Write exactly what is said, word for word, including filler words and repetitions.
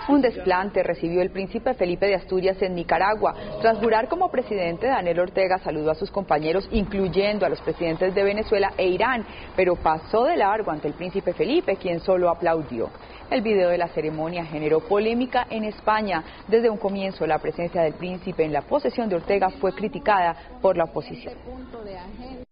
Un desplante recibió el príncipe Felipe de Asturias en Nicaragua. Tras jurar como presidente, Daniel Ortega saludó a sus compañeros, incluyendo a los presidentes de Venezuela e Irán, pero pasó de largo ante el príncipe Felipe, quien solo aplaudió. El video de la ceremonia generó polémica en España. Desde un comienzo, la presencia del príncipe en la posesión de Ortega fue criticada por la oposición.